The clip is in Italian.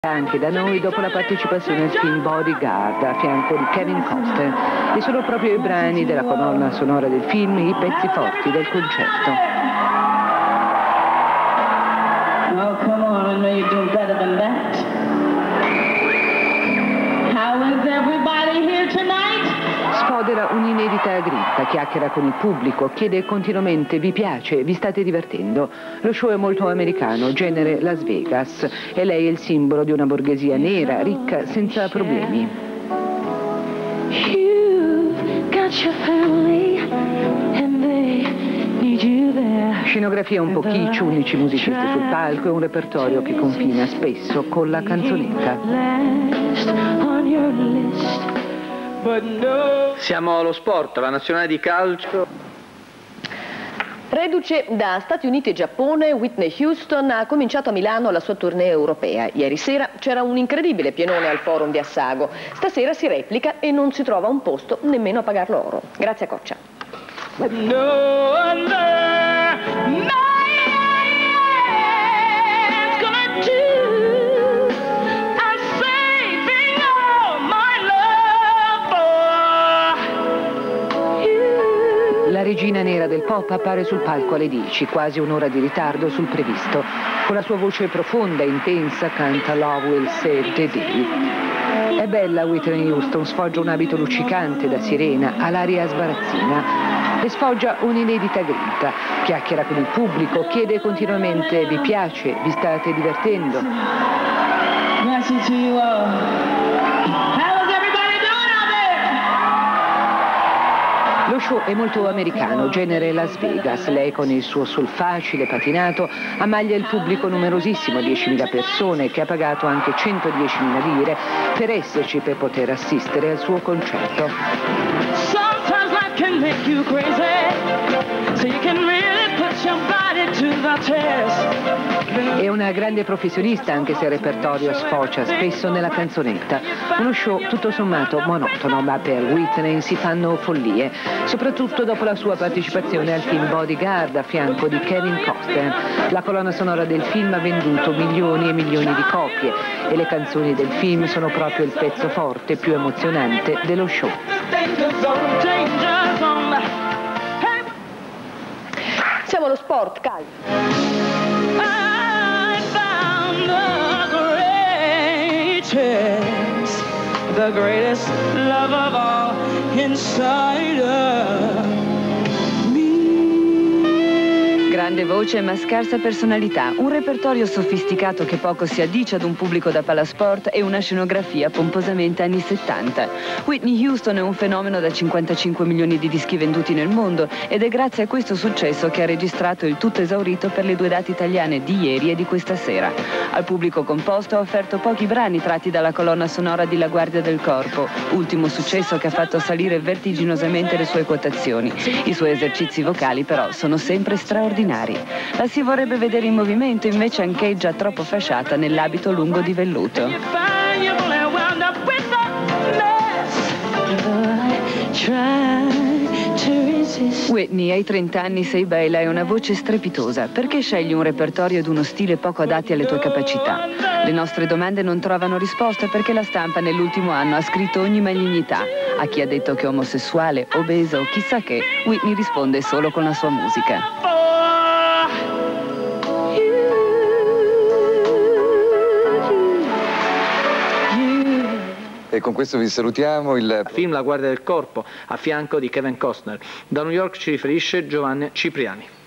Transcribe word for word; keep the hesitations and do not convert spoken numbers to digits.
Anche da noi dopo la partecipazione al film Bodyguard a fianco di Kevin Costner, e sono proprio i brani della colonna sonora del film i pezzi forti del concerto. Oh, come on, I know you do better than that. How is everybody here tonight? Sfodera un'inedita grinta, chiacchiera con il pubblico, chiede continuamente vi piace, vi state divertendo. Lo show è molto americano, genere Las Vegas, e lei è il simbolo di una borghesia nera, ricca, senza problemi. Scenografia un po' kitsch, undici musicisti sul palco e un repertorio che confina spesso con la canzonetta. Siamo allo sport, la nazionale di calcio. Reduce da Stati Uniti e Giappone, Whitney Houston ha cominciato a Milano la sua tournée europea. Ieri sera c'era un incredibile pienone al Forum di Assago. Stasera si replica e non si trova un posto nemmeno a pagar loro. Grazie a Coccia. No, no, no. La regina nera del pop appare sul palco alle dieci, quasi un'ora di ritardo sul previsto. Con la sua voce profonda e intensa canta Love Will Save the Day. È bella Whitney Houston, sfoggia un abito luccicante da sirena, ha l'aria sbarazzina e sfoggia un'inedita grinta. Chiacchiera con il pubblico, chiede continuamente vi piace, vi state divertendo. Grazie to you all. Lo show è molto americano, genere Las Vegas. Lei con il suo soul facile, patinato, ammaglia il pubblico numerosissimo, diecimila persone, che ha pagato anche centodiecimila lire per esserci, per poter assistere al suo concerto. È una grande professionista, anche se il repertorio sfocia spesso nella canzonetta. Uno show tutto sommato monotono, ma per Whitney si fanno follie, soprattutto dopo la sua partecipazione al film Bodyguard a fianco di Kevin Costner. La colonna sonora del film ha venduto milioni e milioni di copie e le canzoni del film sono proprio il pezzo forte, più emozionante dello show. Siamo allo sport, calcio. The greatest love of all inside of me. Grande voce ma scarsa personalità, un repertorio sofisticato che poco si addice ad un pubblico da palasport e una scenografia pomposamente anni settanta. Whitney Houston è un fenomeno da cinquantacinque milioni di dischi venduti nel mondo ed è grazie a questo successo che ha registrato il tutto esaurito per le due date italiane di ieri e di questa sera. Al pubblico composto ha offerto pochi brani tratti dalla colonna sonora di La Guardia del Corpo, ultimo successo che ha fatto salire vertiginosamente le sue quotazioni. I suoi esercizi vocali però sono sempre straordinari. La si vorrebbe vedere in movimento, invece ancheggia troppo fasciata nell'abito lungo di velluto. Whitney, ai trenta anni sei bella e una voce strepitosa. Perché scegli un repertorio ed uno stile poco adatti alle tue capacità? Le nostre domande non trovano risposta perché la stampa nell'ultimo anno ha scritto ogni malignità. A chi ha detto che è omosessuale, obesa o chissà che, Whitney risponde solo con la sua musica. E con questo vi salutiamo. Il film La Guardia del Corpo a fianco di Kevin Costner. Da New York ci riferisce Giovanni Cipriani.